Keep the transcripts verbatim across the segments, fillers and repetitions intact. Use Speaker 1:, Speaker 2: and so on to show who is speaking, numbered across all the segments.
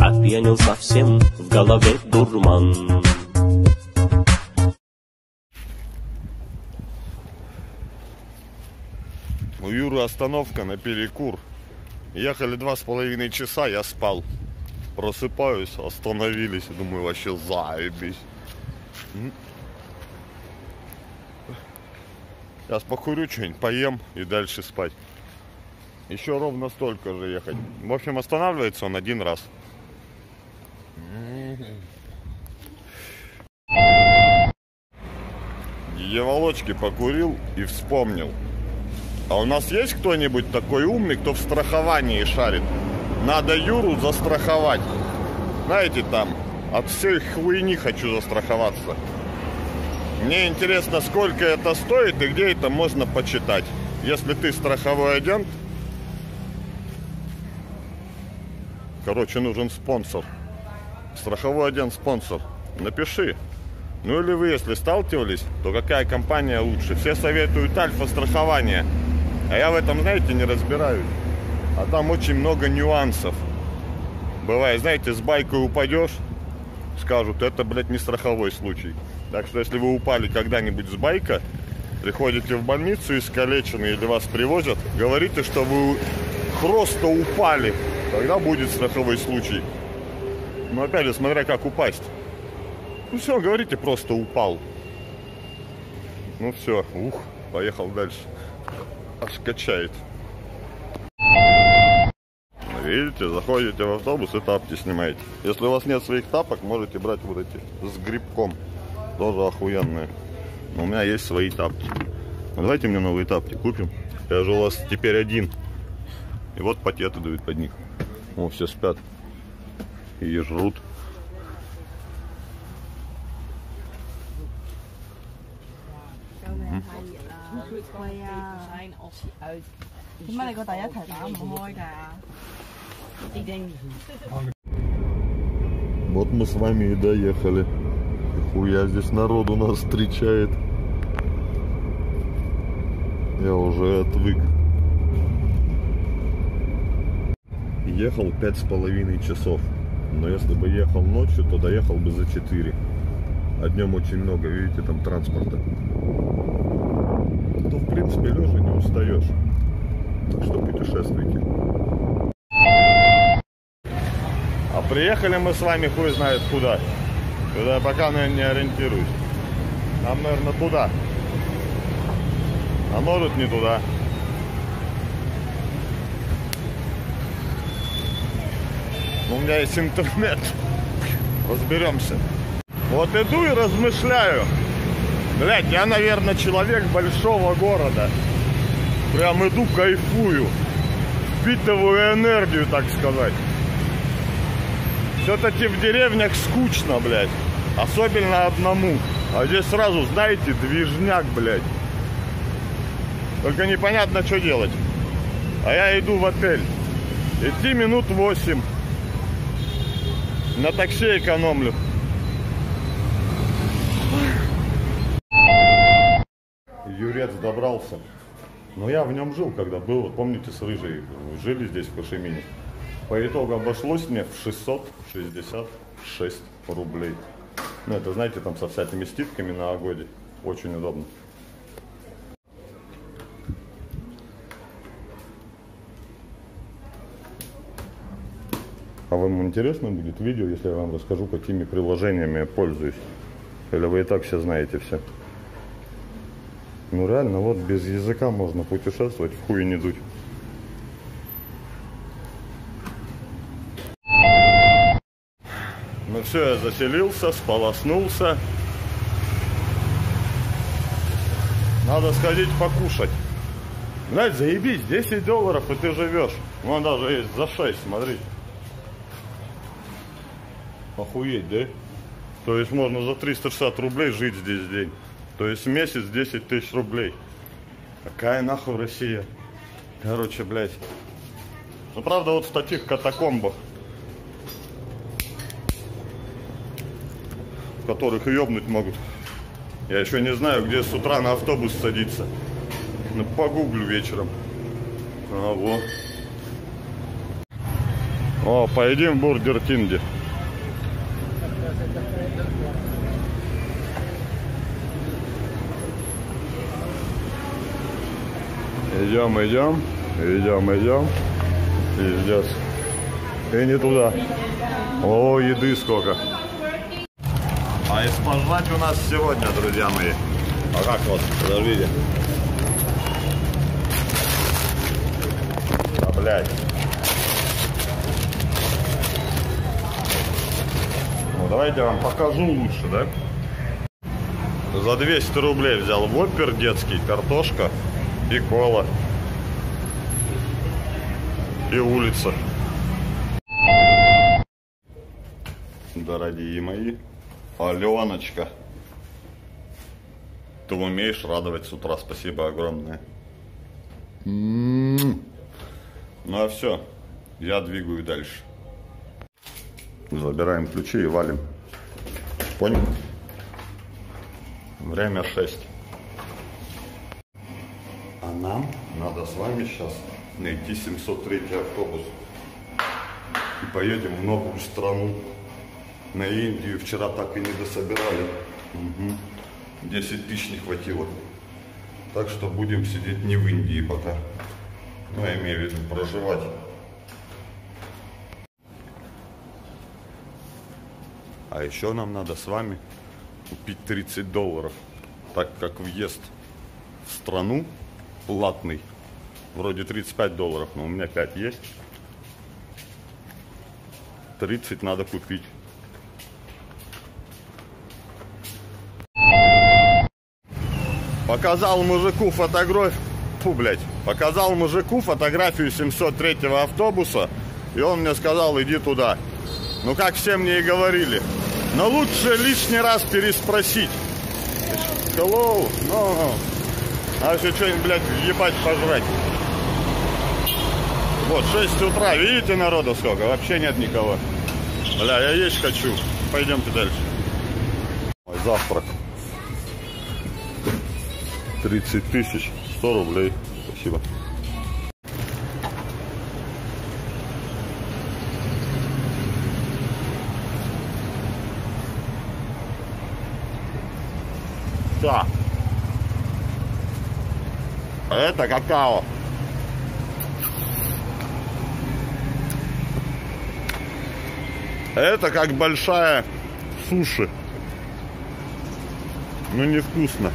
Speaker 1: опьянел совсем, в голове дурман.
Speaker 2: У Юры остановка на перекур. Ехали два с половиной часа, я спал. Просыпаюсь, остановились, думаю, вообще заебись. Сейчас покурю что-нибудь, поем и дальше спать. Еще ровно столько же ехать. В общем, останавливается он один раз. Дьяволочки покурил и вспомнил. А у нас есть кто-нибудь такой умный, кто в страховании шарит? Надо Юру застраховать. Знаете, там, от всей хуйни хочу застраховаться. Мне интересно, сколько это стоит и где это можно почитать. Если ты страховой агент... Короче, нужен спонсор. Страховой агент спонсор. Напиши. Ну или вы, если сталкивались, то какая компания лучше? Все советуют Альфа-страхование. А я в этом, знаете, не разбираюсь. А там очень много нюансов. Бывает, знаете, с байкой упадешь, скажут, это, блядь, не страховой случай. Так что, если вы упали когда-нибудь с байка, приходите в больницу искалечены или вас привозят, говорите, что вы просто упали. Тогда будет страховой случай. Но опять же, смотря как упасть. Ну все, говорите, просто упал. Ну все, ух, поехал дальше. Аж качает. Видите, заходите в автобус и тапки снимаете. Если у вас нет своих тапок, можете брать вот эти с грибком. Тоже охуенные. Но у меня есть свои тапки. Ну, давайте мне новые тапки купим. Я же у вас теперь один. И вот пакеты дают под них. О, все спят. И жрут. Вот мы с вами и доехали. Хуя здесь народу нас встречает. Я уже отвык. Ехал пять с половиной часов. Но если бы ехал ночью, то доехал бы за четыре. А днем очень много, видите, там транспорта. То в принципе лежа не устаешь. Так что путешествуйте. А приехали мы с вами хуй знает куда. Куда я пока, наверное, не ориентируюсь. Нам, наверное, туда. А может, не туда. Но у меня есть интернет. Разберемся. Вот иду и размышляю. Блять, я, наверное, человек большого города. Прям иду, кайфую. Впитываю энергию, так сказать. Все-таки в деревнях скучно, блядь. Особенно одному. А здесь сразу, знаете, движняк, блядь. Только непонятно, что делать. А я иду в отель. Идти минут восемь. На такси экономлю. Юрец добрался. Но я в нем жил, когда был. Вот помните, с Рыжей жили здесь, в Кашемине. По итогу обошлось мне в шестьсот шестьдесят шесть рублей. Ну, это, знаете, там со всякими скидками на Агоде. Очень удобно. А вам интересно будет видео, если я вам расскажу, какими приложениями я пользуюсь? Или вы и так все знаете все? Ну реально, вот без языка можно путешествовать, в хуй не дуть. Ну все, я заселился, сполоснулся. Надо сходить покушать. Знаете, заебись, десять долларов и ты живешь. Вон даже есть за шесть, смотрите. Охуеть, да? То есть можно за триста шестьдесят рублей жить здесь день. То есть в месяц десять тысяч рублей. Какая нахуй Россия? Короче, блядь. Ну, правда, вот в таких катакомбах, в которых и ёбнуть могут. Я еще не знаю, где с утра на автобус садиться. Ну, погуглю вечером. А, вот. О, поедим в Бургер Кинге. Идем, идем, идем, идем. Пиздец. И не туда. О, еды сколько. А из пожрать у нас сегодня, друзья мои. А как вот, подождите. А, блядь. Ну, давайте я вам покажу лучше, да? За двести рублей взял воппер детский, картошка и кола. И улица. Дорогие мои, Аленочка, ты умеешь радовать с утра, спасибо огромное. Ну а все, я двигаю дальше. Забираем ключи и валим. Понял? Время шесть. А нам надо с вами сейчас найти семьсот третий автобус. И поедем в новую страну. На Индию вчера так и не дособирали. Угу. десять тысяч не хватило. Так что будем сидеть не в Индии пока. Ну, я имею в виду проживать. А еще нам надо с вами купить тридцать долларов. Так как въезд в страну платный. Вроде тридцать пять долларов, но у меня пять есть. тридцать надо купить. Показал мужику фотографию. Фу, блядь. Показал мужику фотографию семьсот третьего автобуса. И он мне сказал, иди туда. Ну, как все мне и говорили. Но лучше лишний раз переспросить. Hello, no, no. А еще что-нибудь, блядь, ебать пожрать. Вот, шесть утра. Видите, народу сколько? Вообще нет никого. Бля, я есть хочу. Пойдемте дальше. Мой завтрак. тридцать тысяч. сто рублей. Спасибо. Да. Это какао. Это как большая суши. Ну, невкусно.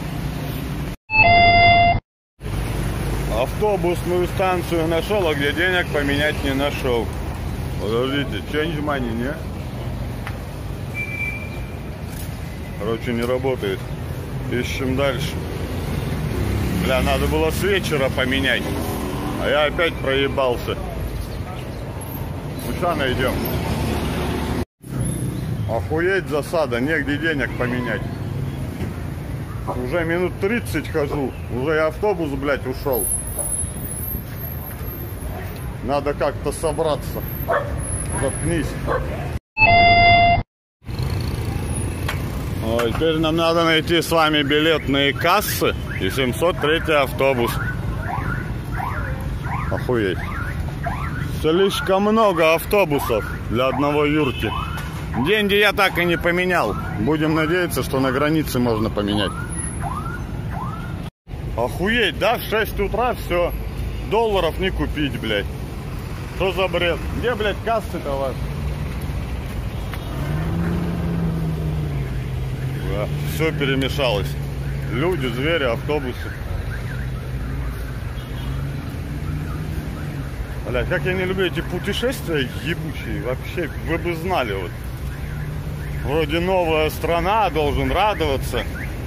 Speaker 2: Автобусную станцию нашел, а где денег поменять не нашел. Подождите, change money, не? Короче, не работает. Ищем дальше. Бля, надо было с вечера поменять. А я опять проебался. Ну, что найдем? Охуеть засада, негде денег поменять. Уже минут тридцать хожу. Уже и автобус, блядь, ушел. Надо как-то собраться. Заткнись. Ой, теперь нам надо найти с вами билетные кассы и семьсот третий автобус. Охуеть. Слишком много автобусов для одного Юрки. Деньги я так и не поменял. Будем надеяться, что на границе можно поменять. Охуеть, да? В шесть утра все. Долларов не купить, блядь. Что за бред? Где, блядь, кассы-то у вас? Да, все перемешалось. Люди, звери, автобусы. Блядь, как я не люблю эти путешествия ебучие. Вообще, вы бы знали вот. Вроде новая страна, должен радоваться.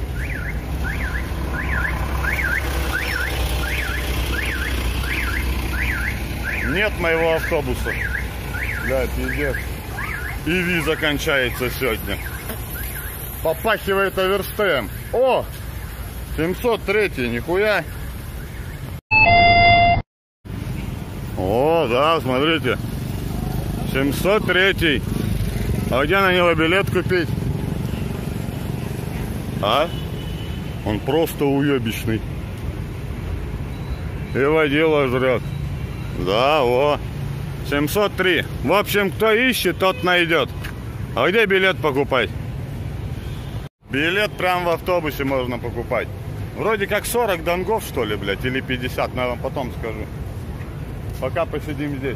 Speaker 2: Нет моего автобуса. Блядь, пиздец. И виза кончается сегодня. Попахивает оверстеем. О! семьсот третий, нихуя. О, да, смотрите. семьсот третий. А где на него билет купить? А? Он просто уебищный. И водила жрет. Да, о. семьсот три. В общем, кто ищет, тот найдет. А где билет покупать? Билет прямо в автобусе можно покупать. Вроде как сорок донгов, что ли, блядь, или пятьдесят, но я вам потом скажу. Пока посидим здесь.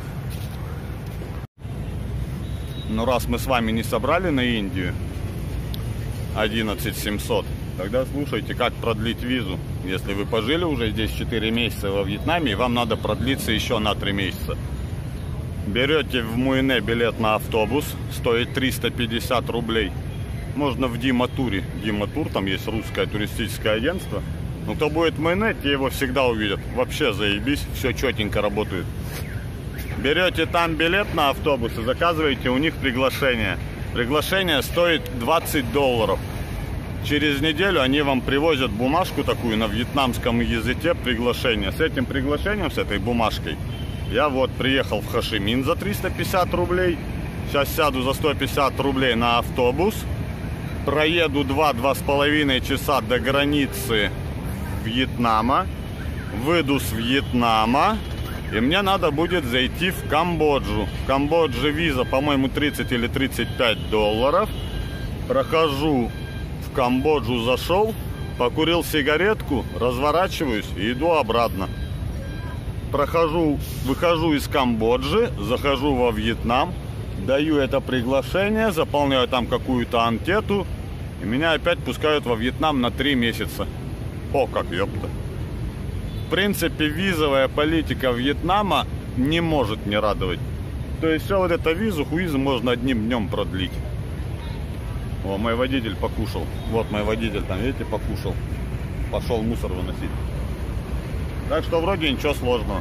Speaker 2: Ну, раз мы с вами не собрали на Индию одиннадцать семьсот, тогда слушайте, как продлить визу. Если вы пожили уже здесь четыре месяца во Вьетнаме, и вам надо продлиться еще на три месяца. Берете в Муэне билет на автобус, стоит триста пятьдесят рублей. Можно в Диматуре. Диматур, там есть русское туристическое агентство. Но кто будет в Муэне, те его всегда увидят. Вообще заебись, все четенько работает. Берете там билет на автобус и заказываете у них приглашение. Приглашение стоит двадцать долларов. Через неделю они вам привозят бумажку такую на вьетнамском языке, приглашение. С этим приглашением, с этой бумажкой, я вот приехал в Хошимин за триста пятьдесят рублей. Сейчас сяду за сто пятьдесят рублей на автобус. Проеду два-два с половиной часа до границы Вьетнама. Выйду с Вьетнама. И мне надо будет зайти в Камбоджу. В Камбодже виза, по-моему, тридцать или тридцать пять долларов. Прохожу в Камбоджу, зашел, покурил сигаретку, разворачиваюсь и иду обратно. Прохожу, выхожу из Камбоджи, захожу во Вьетнам, даю это приглашение, заполняю там какую-то анкету, и меня опять пускают во Вьетнам на три месяца. О, как ёпта. В принципе, визовая политика Вьетнама не может не радовать. То есть все вот это визу, хуизм можно одним днем продлить. О, мой водитель покушал. Вот мой водитель там, видите, покушал. Пошел мусор выносить. Так что вроде ничего сложного.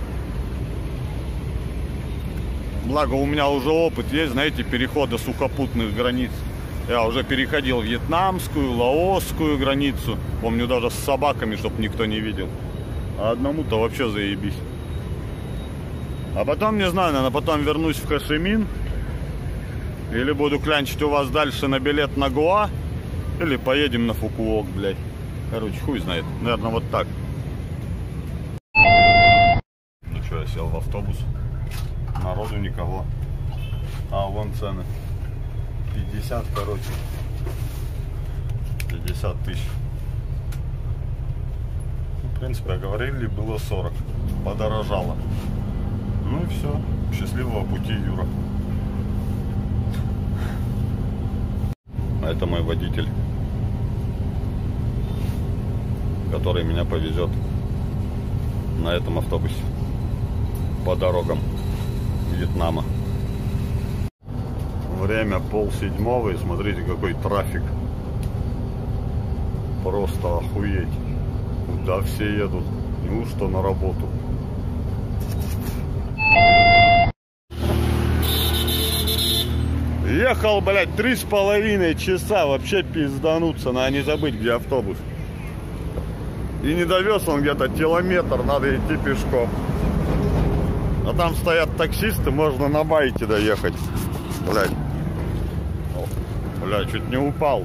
Speaker 2: Благо у меня уже опыт есть, знаете, перехода сухопутных границ. Я уже переходил вьетнамскую, лаосскую границу. Помню, даже с собаками, чтобы никто не видел. А одному-то вообще заебись. А потом, не знаю, наверное, потом вернусь в Хошимин. Или буду клянчить у вас дальше на билет на Гоа. Или поедем на Фукуок, блядь. Короче, хуй знает. Наверное, вот так. Ну что, я сел в автобус. Народу никого. А, вон цены. пятьдесят, короче. пятьдесят тысяч. В принципе, говорили, было сорок. Подорожало. Ну и все. Счастливого пути, Юра. Это мой водитель, который меня повезет на этом автобусе по дорогам Вьетнама. Время полседьмого, и смотрите, какой трафик. Просто охуеть. Куда все едут? Неужто на работу? Ехал, блядь, три с половиной часа. Вообще пиздануться, надо не забыть, где автобус. И не довез он где-то километр, надо идти пешком. А там стоят таксисты, можно на байке доехать. Блядь. О, блядь, чуть не упал.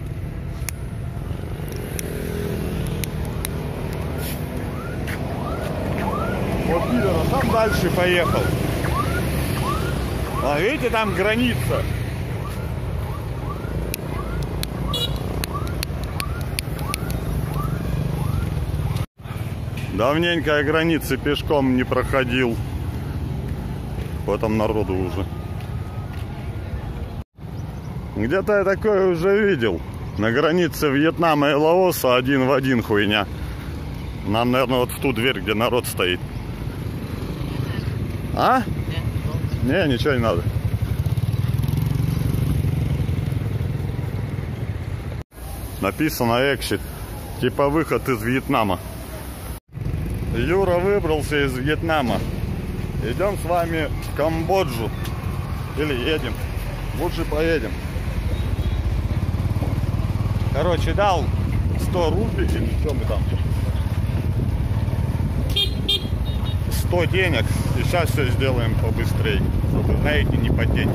Speaker 2: Вот пидор, а там дальше поехал. А видите, там граница. Давненько я границы пешком не проходил. Потом народу уже. Где-то я такое уже видел. На границе Вьетнама и Лаоса один в один хуйня. Нам, наверное, вот в ту дверь, где народ стоит. А? Не, ничего не надо. Написано exit. Типа выход из Вьетнама. Юра выбрался из Вьетнама. Идем с вами в Камбоджу. Или едем. Лучше поедем. Короче, дал сто рупий. Или что мы там? сто денег. И сейчас все сделаем побыстрее. Чтобы, знаете, не потеть.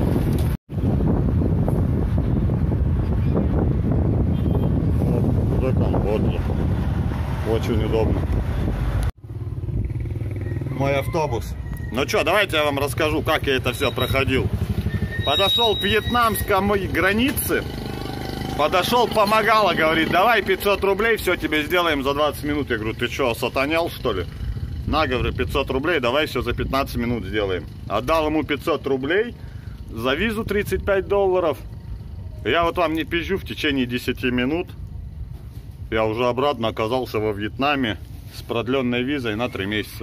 Speaker 2: Вот, уже Камбоджа. Очень удобно. мой автобус. Ну что, давайте я вам расскажу, как я это все проходил. Подошел к вьетнамской границе. Подошел, помогала, говорит, давай пятьсот рублей, все тебе сделаем за двадцать минут. Я говорю, ты что, сатанял, что ли? На, говорю, пятьсот рублей, давай все за пятнадцать минут сделаем. Отдал ему пятьсот рублей, за визу тридцать пять долларов. Я вот вам не пизжу, в течение десяти минут я уже обратно оказался во Вьетнаме с продленной визой на три месяца.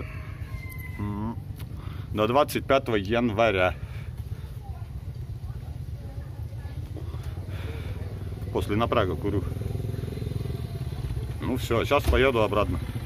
Speaker 2: До двадцать пятого января. После напряга курю. Ну все, сейчас поеду обратно.